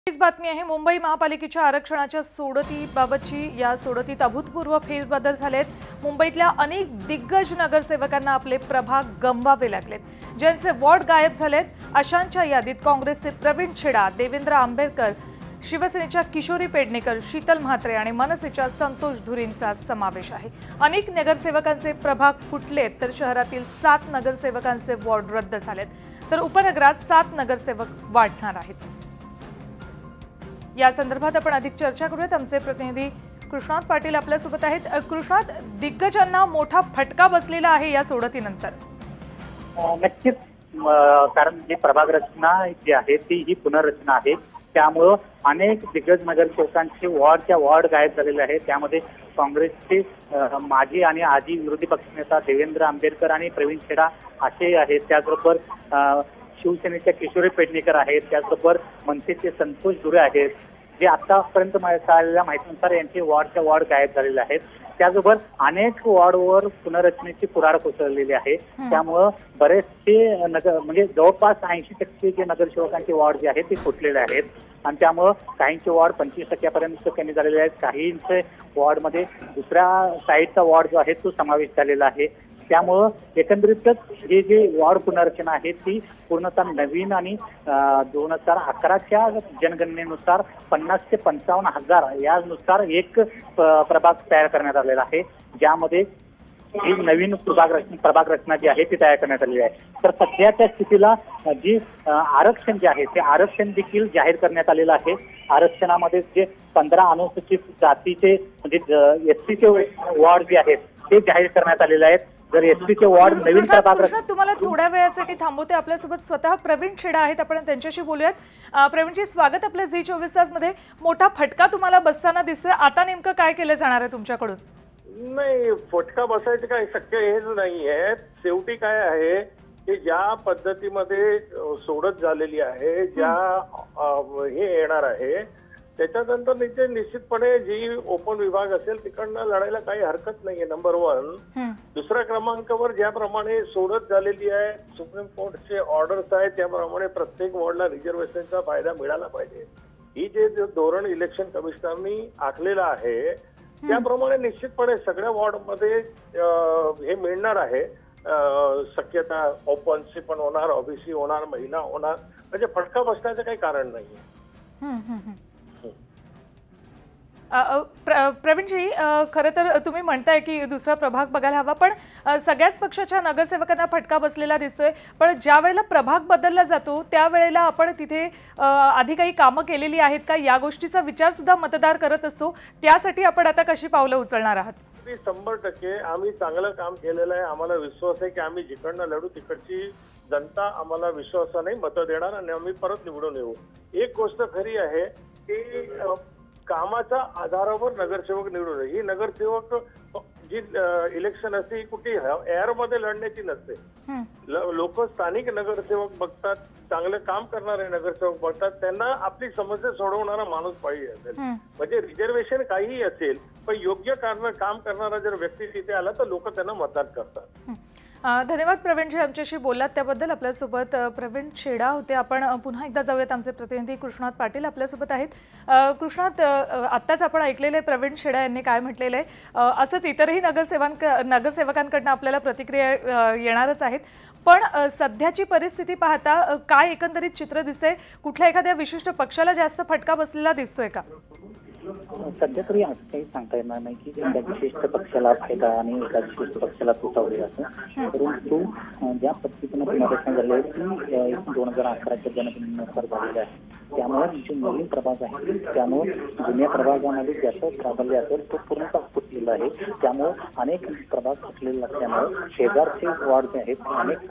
हीच बातमी आहे। मुंबई महापालिकेच्या आरक्षणाच्या सोडतीबाबतची। या सोडतीत अभूतपूर्व फेरबदल झालेत। मुंबईतल्या अनेक दिग्गज नगरसेवकांना आपले प्रभाग गमवावे लागलेत। ज्यांचे वॉर्ड गायब झालेत अशांच्या यादीत काँग्रेसचे प्रवीण छेडा, देवेंद्र आंबेडकर, शिवसेनेच्या किशोरी पेडणेकर, शीतल म्हात्रे आणि मनसेच्या संतोष धुरींचा समावेश आहे। अनेक नगरसेवकांचे प्रभाग फुटलेत तर शहरातील 7 नगरसेवकांचे वॉर्ड रद्द झालेत, तर उपनगरात 7 नगरसेवक वाढणार आहेत। या संदर्भात आपण अधिक चर्चा करूयात। आमचे प्रतिनिधी कृष्णात पाटील आपल्यासोबत आहेत। कृष्णात, दिग्गजांना मोठा फटका बसलेला आहे या सोडतीनंतर। नक्कीच, कारण जी प्रभाग रचना जी आहे ती ही पुनर्रचना आहे, त्यामुळे अनेक दिग्गज नगरसेवकांचे वॉर्ड गायब झालेले आहेत। त्यामध्ये काँग्रेसचे माजी आणि आजी विरोधी पक्षनेता देवेंद्र आंबेडकर आणि प्रवीण छेडा असे आहेत। त्याचबरोबर शिवसेनेच्या किशोरी पेडणेकर आहेत, त्याचबरोबर मनसेचे संतोष धुरे आहेत, जे आतापर्यंत मिळालेल्या माहितीनुसार यांचे वॉर्ड गायब झालेले आहेत। त्याचबरोबर अनेक वॉर्डवर पुनर्रचनेची पुरार कोसळलेली आहे। त्यामुळं बरेचसे म्हणजे जवळपास 80% जे नगरसेवकांचे वॉर्ड जे आहेत ते फुटलेले आहेत आणि त्यामुळं काहींचे वॉर्ड 25% कमी झालेले आहेत। काहींचे वॉर्डमध्ये दुसऱ्या साईडचा वॉर्ड जो आहे तो समावेश झालेला आहे। त्यामुळं एकंदरीतच हे जे वॉर्ड पुनर्रचना आहे ती पूर्णतः नवीन आणि 2011च्या जनगणनेनुसार 50 ते 55 हजार यानुसार एक प्रभाग तयार करण्यात आलेला आहे, ज्यामध्ये ही नवीन प्रभाग रचना जी आहे ती तयार करण्यात आलेली आहे। तर सध्याच्या स्थितीला जी आरक्षण जे आहे ते आरक्षण देखील जाहीर करण्यात आलेलं आहे। आरक्षणामध्ये जे 15 अनुसूचित जातीचे म्हणजे एसटीचे वॉर्ड जे आहेत ते जाहीर करण्यात आलेले आहेत। जर एसटीचे वॉर्ड नवीन प्रभाग तुम्हाला थोड्या वेळासाठी थांबवते। आपल्यासोबत स्वतः प्रवीण छेडा आहेत, आपण त्यांच्याशी बोलूयात। प्रवीणजी, स्वागत आपल्या झी 24 तास मध्ये। मोठा फटका तुम्हाला बसताना दिसतोय, आता नेमकं काय केलं जाणार आहे तुमच्याकडून? नाही, फटका बसायचं काही शक्य हेच नाहीये। शेवटी काय आहे की ज्या पद्धतीमध्ये सोडत झालेली आहे, ज्या हे येणार आहे त्याच्यानंतर निश्चितपणे जी ओपन विभाग असेल तिकडनं लढायला काही हरकत नाहीये, नंबर 1। दुसऱ्या क्रमांकावर ज्याप्रमाणे सोडत झालेली आहे, सुप्रीम कोर्टचे ऑर्डर्स आहेत त्याप्रमाणे प्रत्येक वॉर्डला रिझर्वेशनचा फायदा मिळाला पाहिजे। ही जे धोरण इलेक्शन कमिशनरनी आखलेलं आहे त्याप्रमाणे निश्चितपणे सगळ्या वॉर्डमध्ये हे मिळणार आहे। शक्यता ओपनसी पण होणार, ओबीसी होणार, महिला होणार, म्हणजे फटका बसण्याचं काही कारण नाहीये। प्रवीणजी, खरं तर तुम्ही म्हणताय की दुसरा प्रभाग बघायला हवा, पण सगळ्याच पक्षाच्या नगरसेवकांना फटका बसलेला दिसतोय। पण ज्या वेळेला प्रभाग बदलला जातो त्यावेळेला आपण तिथे आधी काही कामं केलेली आहेत का, या गोष्टीचा विचार सुद्धा मतदार करत असतो। त्यासाठी आपण आता कशी पावलं उचलणार आहात? 100% आम्ही चांगलं काम केलेलं आहे। आम्हाला विश्वास आहे की आम्ही जिकडनं लढू तिकडची जनता आम्हाला विश्वासाने मतं देणार आणि आम्ही परत निवडून येऊ। एक गोष्ट खरी आहे की कामाच्या आधारावर नगरसेवक निवडून ही नगरसेवक जी इलेक्शन असते कुठे एअर मध्ये लढण्याची नसते। लोक स्थानिक नगरसेवक बघतात, चांगलं काम करणारे नगरसेवक बघतात, त्यांना आपली समस्या सोडवणारा माणूस पाहिजे असेल। म्हणजे रिझर्वेशन काहीही असेल पण योग्य काम करणारा जर व्यक्ती तिथे आला तर लोक त्यांना मतदान करतात। धन्यवाद प्रवीणजी, आमच्याशी बोललात त्याबद्दल। आपल्यासोबत प्रवीण छेडा होते। आपण पुन्हा एकदा जाऊयात, आमचे प्रतिनिधी कृष्णात पाटील आपल्यासोबत आहेत। कृष्णात, आत्ताच आपण ऐकलेले प्रवीण छेडा यांनी काय म्हटलेलं आहे, असंच इतरही नगरसेवकांकडून आपल्याला प्रतिक्रिया येणारच आहेत। पण सध्याची परिस्थिती पाहता काय एकंदरीत चित्र दिसतंय? कुठल्या एखाद्या विशिष्ट पक्षाला जास्त फटका बसलेला दिसतोय का? सध्या तरी असं काही सांगता येणार नाही की एका विशिष्ट पक्षाला फायदा आणि एका विशिष्ट पक्षाला तुटावले असं, परंतु ज्या पद्धतीने पुनर्रचना झाली आहे ती 2011च्या जनगणनेनुसार झालेली आहे। त्यामुळे जे नवीन प्रभाग आहे त्यामुळे जुन्या प्रभागामध्ये ज्याचं प्राबल्य असेल तो पूर्णतः फुटलेला आहे। त्यामुळे अनेक प्रभाग फुटलेले असल्यामुळे शेजारचे वॉर्ड जे आहेत ते अनेक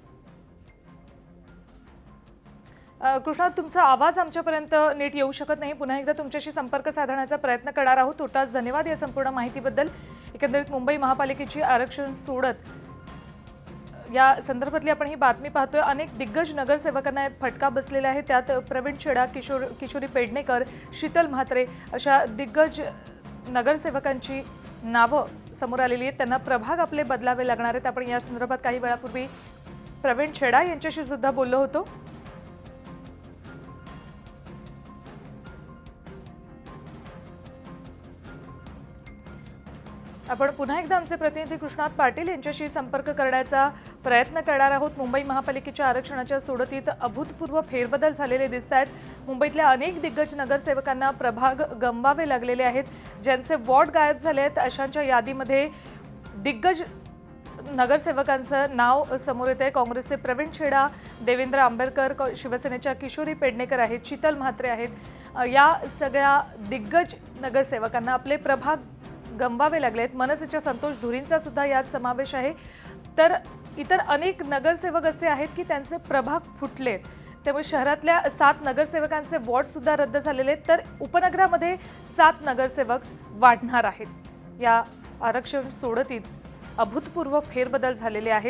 कृष्णा, तुमचा आवाज आमच्यापर्यंत नीट येऊ शकत नाही। पुन्हा एकदा तुमच्याशी संपर्क साधण्याचा प्रयत्न करणार आहोत। तुर्तास धन्यवाद या संपूर्ण माहितीबद्दल। एकंदरीत मुंबई महापालिकेची आरक्षण सोडत या संदर्भातली आपण ही बातमी पाहतोय। अनेक दिग्गज नगरसेवकांना फटका बसलेला आहे। त्यात प्रवीण छेडा, किशोरी पेडणेकर, शीतल म्हात्रे अशा दिग्गज नगरसेवकांची नावं समोर आलेली आहेत। त्यांना प्रभाग आपले बदलावे लागणार आहेत। आपण या संदर्भात काही वेळापूर्वी प्रवीण छेडा यांच्याशी सुद्धा बोललो होतो। आपण पुन्हा एकदा आमचे प्रतिनिधी कृष्णात पाटील यांच्याशी संपर्क करण्याचा प्रयत्न करणार आहोत। मुंबई महापालिकेच्या आरक्षणाच्या सोडतीत अभूतपूर्व फेरबदल झालेले दिसत आहेत। मुंबईतल्या अनेक दिग्गज नगरसेवकांना प्रभाग गमवावे लागलेले आहेत। ज्यांचे वॉर्ड गायब झाले आहेत अशांच्या यादीमध्ये दिग्गज नगरसेवकांचं नाव समोर येत आहे। काँग्रेसचे प्रवीण छेडा, देवेंद्र आंबेडकर, शिवसेनेच्या किशोरी पेडणेकर आहेत, शीतल म्हात्रे आहेत। या सगळ्या दिग्गज नगरसेवकांना आपले प्रभाग गमवावे लागलेत। मनसेच्या संतोष धुरींचा सुद्धा यात समावेश आहे। तर इतर अनेक नगरसेवक असे आहेत की त्यांचे प्रभाग फुटलेत। त्यामुळे शहरातल्या 7 नगरसेवकांचे वॉर्ड सुद्धा रद्द झालेले आहेत। तर उपनगरामध्ये 7 नगरसेवक वाढणार आहेत। या आरक्षण सोडतीत अभूतपूर्व फेरबदल झालेले आहेत।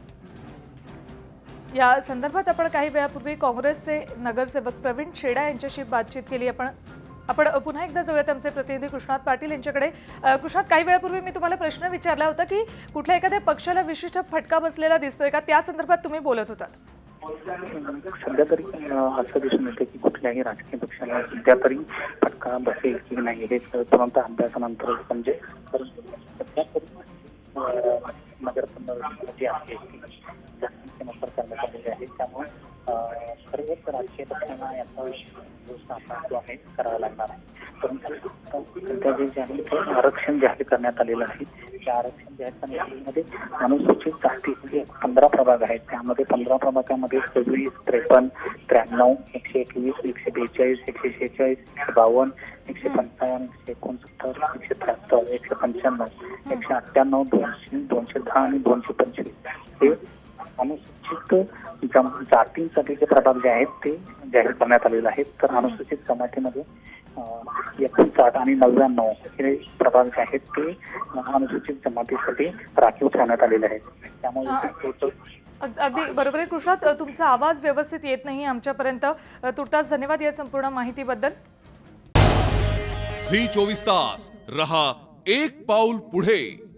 या संदर्भात आपण काही वेळापूर्वी काँग्रेसचे नगरसेवक प्रवीण छेडा यांच्याशी बातचीत केली। आपण पुन्हा एकदा जाऊयात आमचे प्रतिनिधी कृष्णात पाटील यांच्याकडे। कृष्णात, काही वेळापूर्वी मी तुम्हाला प्रश्न विचारला होता की कुठल्या एखाद्या पक्षाला विशिष्ट फटका बसलेला दिसतोय का, त्या संदर्भात तुम्ही बोलत होतात? सध्या तरी असं दिसून येतं की कुठल्याही राजकीय पक्षाला सध्या तरी फटका बसेल की नाही हे तुरंत अभ्यासानंतर म्हणजे सध्या तरी नगर पुनर्रचना जी आहे ती जास्तीनुसार करण्यात आलेली आहे। त्यामुळे सर्वच राजकीय पक्षांना याचा सामना जो आहे करावा लागणार आहे। परंतु सध्या जे आहे ते आरक्षण जाहीर करण्यात आलेलं आहे। त्या आरक्षण जाहीर करण्यामध्ये अनुसूचित जाती जे 15 प्रभाग आहेत त्यामध्ये 15 प्रभागामध्ये 26, 53, 93, 121, 142, 146, 152, 155, 169, 173, 195, 198, 200, 210 आणि 225 हे अनुसूचित जातींसाठी जे प्रभाग जे आहेत ते जाहीर करण्यात आलेले आहेत। तर अनुसूचित जमातीमध्ये 59 आणि 99 हे प्रभाग जे आहेत ते अनुसूचित जमातीसाठी राखीव ठेवण्यात आलेले आहेत। त्यामुळे अगदी बरोबर आहे कृष्णात, तुमचा आवाज व्यवस्थित येत नाही आमच्यापर्यंत। तुर्तास धन्यवाद या संपूर्ण माहितीबद्दल। झी 24 तास रहा एक पाऊल पुढे।